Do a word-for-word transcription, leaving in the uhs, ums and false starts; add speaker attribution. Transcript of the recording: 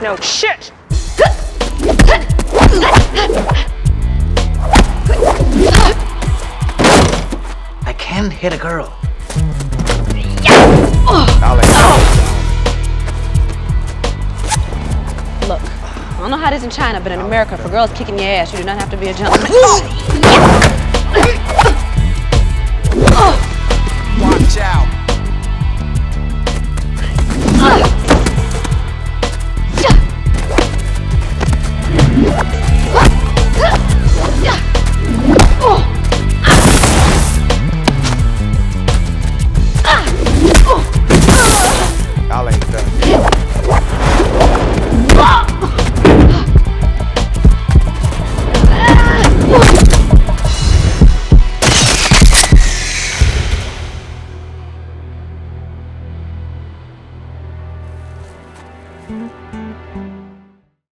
Speaker 1: No shit!
Speaker 2: I can hit a girl.
Speaker 1: Look, I don't know how it is in China, but in America, for girls kicking your ass, you do not have to be a gentleman.
Speaker 3: Watch out.